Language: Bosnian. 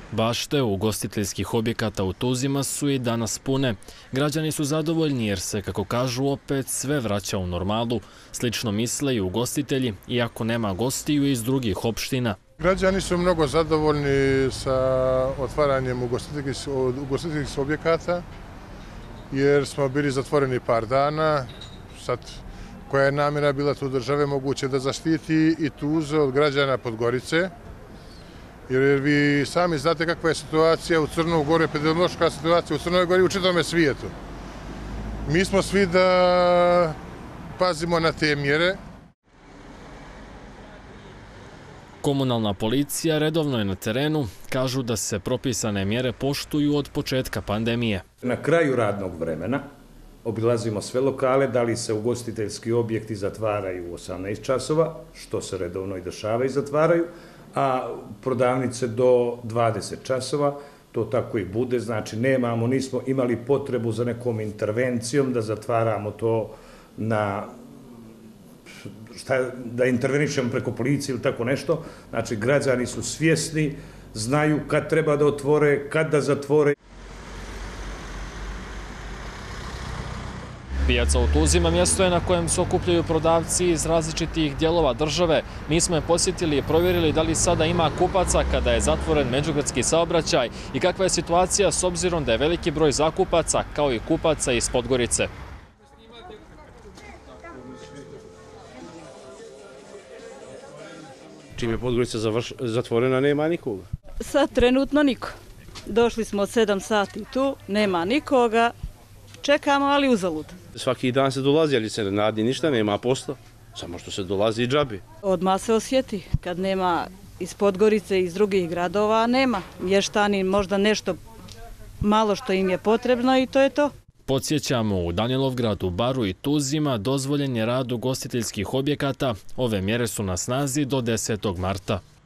Bašte ugostiteljskih objekata u Tuzima su i danas pune. Građani su zadovoljni jer se, kako kažu, opet sve vraća u normalu. Slično misle i ugostitelji, iako nema gostiju iz drugih opština. Građani su mnogo zadovoljni sa otvaranjem ugostiteljskih objekata, jer smo bili zatvoreni par dana. Sad, koja je namjera bila tu države moguće da zaštiti i Tuze od građana Podgorice. Jer vi sami znate kakva je situacija u Crnoj Gori, epidemiološka situacija u Crnoj Gori i u čitavome svijetu. Mi smo svi da pazimo na te mjere. Komunalna policija redovno je na terenu, kažu da se propisane mjere poštuju od početka pandemije. Na kraju radnog vremena obilazimo sve lokale, da li se ugostiteljski objekti zatvaraju u 18 časova, što se redovno i dešava i zatvaraju, a prodavnice do 20 časova, to tako i bude, znači nismo imali potrebu za nekom intervencijom da zatvaramo to da intervenišemo preko policije ili tako nešto. Znači građani su svjesni, znaju kad treba da otvore, kad da zatvore. Pijaca u Tuzima mjesto je na kojem se okupljaju prodavci iz različitih dijelova države. Mi smo je posjetili i provjerili da li sada ima kupaca kada je zatvoren međugradski saobraćaj i kakva je situacija s obzirom da je veliki broj zakupaca kao i kupaca iz Podgorice. Čim je Podgorica zatvorena, nema nikoga. Sad trenutno niko. Došli smo od 7 sati tu, nema nikoga, čekamo, ali uzalud. Svaki dan se dolazi, ali se ne radi ništa, nema posla, samo što se dolazi i džabi. Odmah se osjeti, kad nema iz Podgorice i iz drugih gradova, nema. Mještani možda nešto malo što im je potrebno i to je to. Podsjećamo, u Danilovgradu, Baru i Tuzima dozvoljen je rad ugostiteljskih objekata. Ove mjere su na snazi do 10. marta.